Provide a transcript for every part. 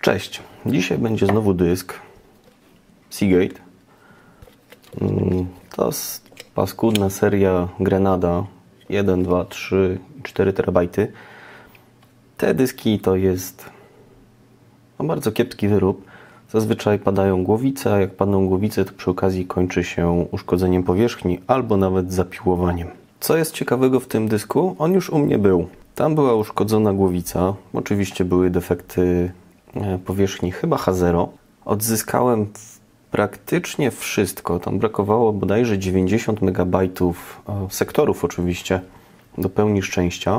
Cześć, dzisiaj będzie znowu dysk Seagate. To jest paskudna seria Grenada 1, 2, 3, 4 terabajty. Te dyski to jest bardzo kiepski wyrób. Zazwyczaj padają głowice, a jak padną głowice, to przy okazji kończy się uszkodzeniem powierzchni albo nawet zapiłowaniem. Co jest ciekawego w tym dysku? On już u mnie był. Tam była uszkodzona głowica. Oczywiście były defekty powierzchni, chyba H0. Odzyskałem praktycznie wszystko. Tam brakowało bodajże 90 MB sektorów oczywiście do pełni szczęścia.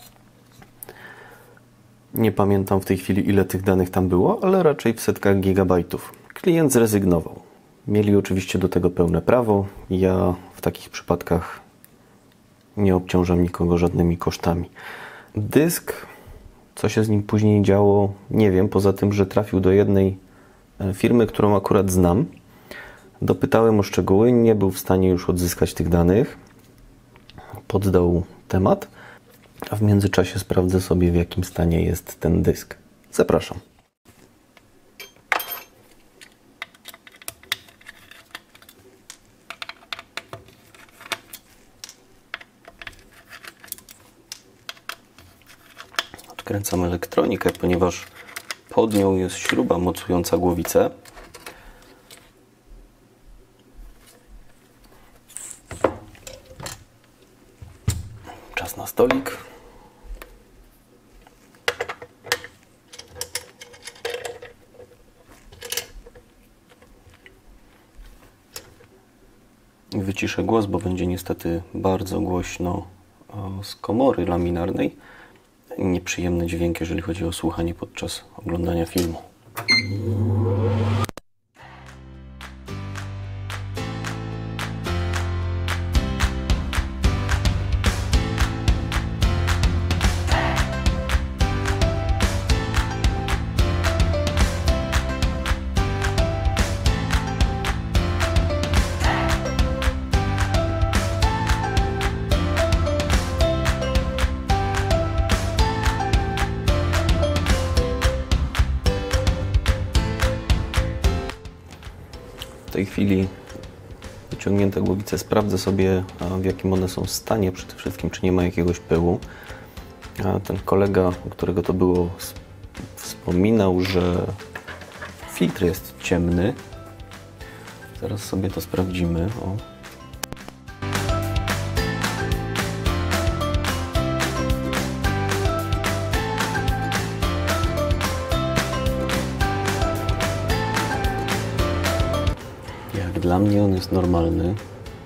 Nie pamiętam w tej chwili, ile tych danych tam było, ale raczej w setkach gigabajtów. Klient zrezygnował. Mieli oczywiście do tego pełne prawo. Ja w takich przypadkach nie obciążam nikogo żadnymi kosztami. Dysk, co się z nim później działo, nie wiem, poza tym, że trafił do jednej firmy, którą akurat znam. Dopytałem o szczegóły, nie był w stanie już odzyskać tych danych. Poddał temat, a w międzyczasie sprawdzę sobie, w jakim stanie jest ten dysk. Zapraszam. Odkręcam elektronikę, ponieważ pod nią jest śruba mocująca głowicę. Czas na stolik. Wyciszę głos, bo będzie niestety bardzo głośno z komory laminarnej. Nieprzyjemny dźwięk, jeżeli chodzi o słuchanie podczas oglądania filmu. W tej chwili wyciągnięte głowice sprawdzę sobie, w jakim one są stanie, przede wszystkim, czy nie ma jakiegoś pyłu. Ten kolega, u którego to było, wspominał, że filtr jest ciemny. Zaraz sobie to sprawdzimy. Dla mnie on jest normalny.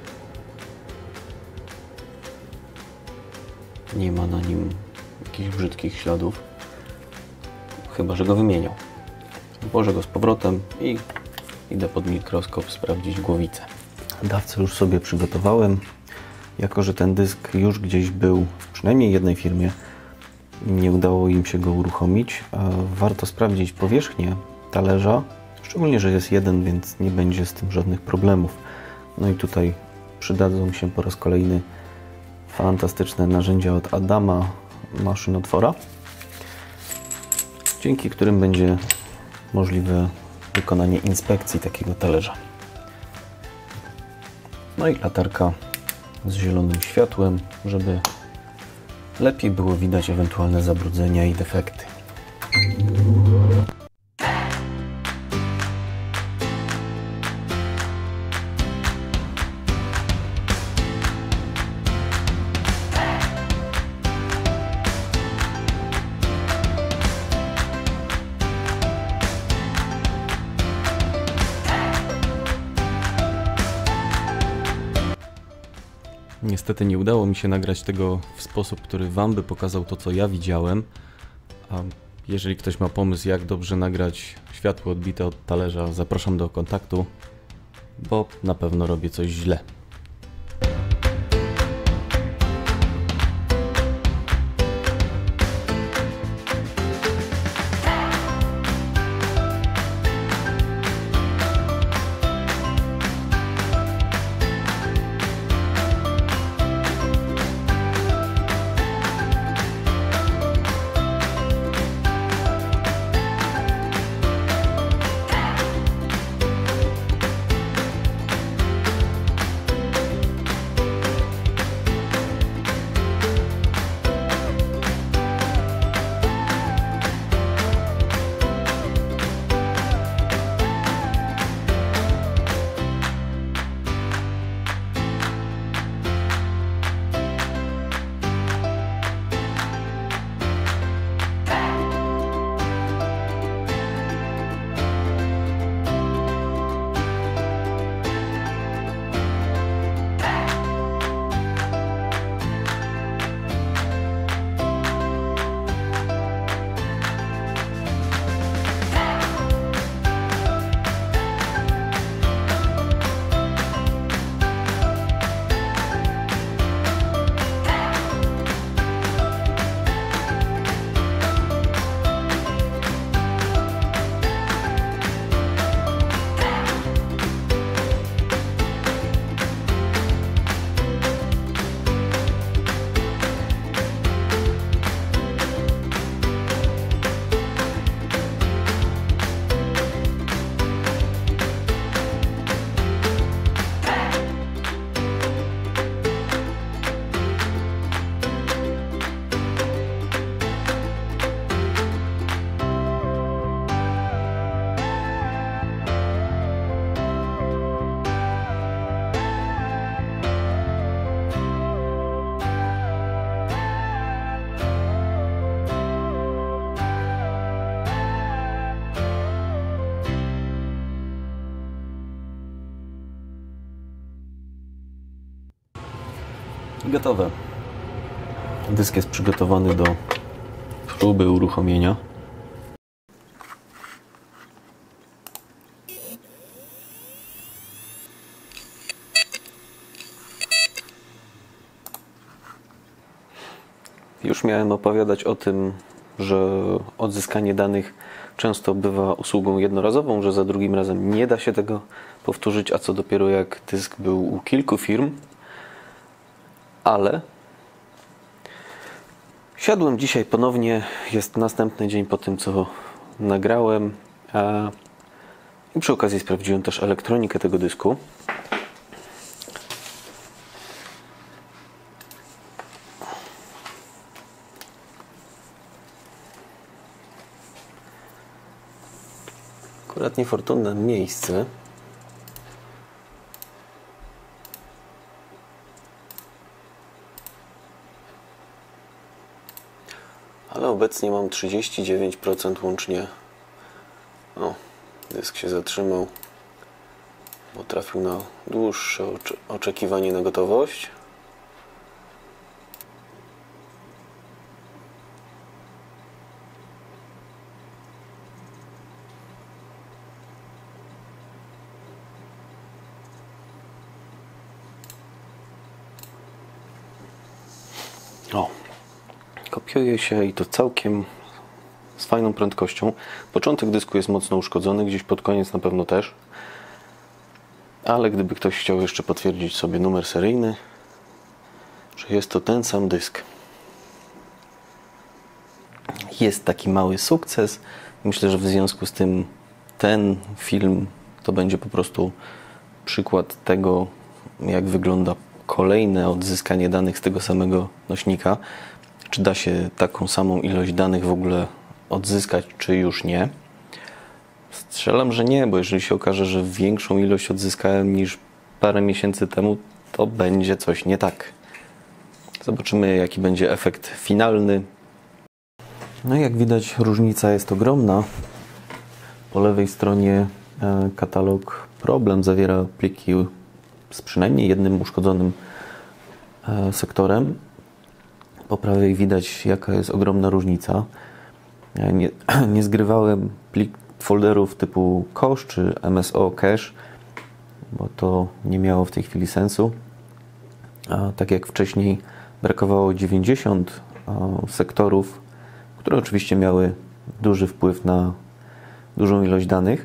Nie ma na nim jakichś brzydkich śladów. Chyba że go wymieniał. Włożę go z powrotem i idę pod mikroskop sprawdzić głowicę. Dawcę już sobie przygotowałem. Jako że ten dysk już gdzieś był w przynajmniej jednej firmie, nie udało im się go uruchomić. Warto sprawdzić powierzchnię talerza. Szczególnie, że jest jeden, więc nie będzie z tym żadnych problemów. No i tutaj przydadzą się po raz kolejny fantastyczne narzędzia od Adama, maszynotwora, dzięki którym będzie możliwe wykonanie inspekcji takiego talerza. No i latarka z zielonym światłem, żeby lepiej było widać ewentualne zabrudzenia i defekty. Niestety nie udało mi się nagrać tego w sposób, który Wam by pokazał to, co ja widziałem. A jeżeli ktoś ma pomysł, jak dobrze nagrać światło odbite od talerza, zapraszam do kontaktu, bo na pewno robię coś źle. Gotowe. Dysk jest przygotowany do próby uruchomienia. Już miałem opowiadać o tym, że odzyskanie danych często bywa usługą jednorazową, że za drugim razem nie da się tego powtórzyć, a co dopiero jak dysk był u kilku firm. Ale siadłem dzisiaj ponownie, jest następny dzień po tym, co nagrałem, i przy okazji sprawdziłem też elektronikę tego dysku. Akurat niefortunne miejsce. Ale obecnie mam 39% łącznie. O, dysk się zatrzymał, bo trafił na dłuższe oczekiwanie na gotowość. O, kopiuje się i to całkiem z fajną prędkością. Początek dysku jest mocno uszkodzony, gdzieś pod koniec na pewno też. Ale gdyby ktoś chciał jeszcze potwierdzić sobie numer seryjny, że jest to ten sam dysk. Jest taki mały sukces. Myślę, że w związku z tym ten film to będzie po prostu przykład tego, jak wygląda kolejne odzyskanie danych z tego samego nośnika. Czy da się taką samą ilość danych w ogóle odzyskać, czy już nie? Strzelam, że nie, bo jeżeli się okaże, że większą ilość odzyskałem niż parę miesięcy temu, to będzie coś nie tak. Zobaczymy, jaki będzie efekt finalny. No i jak widać, różnica jest ogromna. Po lewej stronie katalog problem zawiera pliki z przynajmniej jednym uszkodzonym sektorem. Po prawej widać, jaka jest ogromna różnica. Nie zgrywałem folderów typu kosz czy MSO cache, bo to nie miało w tej chwili sensu. A tak jak wcześniej brakowało 90 sektorów, które oczywiście miały duży wpływ na dużą ilość danych,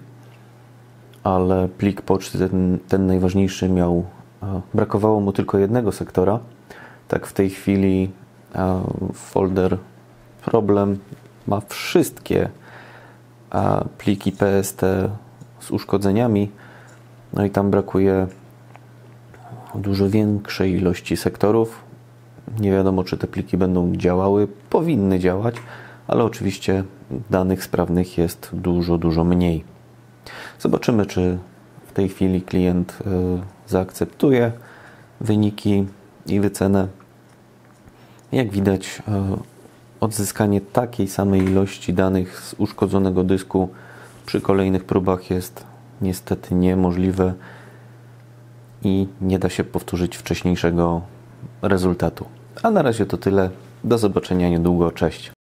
ale plik poczty, ten najważniejszy, brakowało mu tylko jednego sektora. Tak w tej chwili folder problem ma wszystkie pliki PST z uszkodzeniami, no i tam brakuje dużo większej ilości sektorów. Nie wiadomo, czy te pliki będą działały, powinny działać, ale oczywiście danych sprawnych jest dużo mniej. Zobaczymy, czy w tej chwili klient zaakceptuje wyniki i wycenę. Jak widać, odzyskanie takiej samej ilości danych z uszkodzonego dysku przy kolejnych próbach jest niestety niemożliwe i nie da się powtórzyć wcześniejszego rezultatu. A na razie to tyle. Do zobaczenia niedługo. Cześć.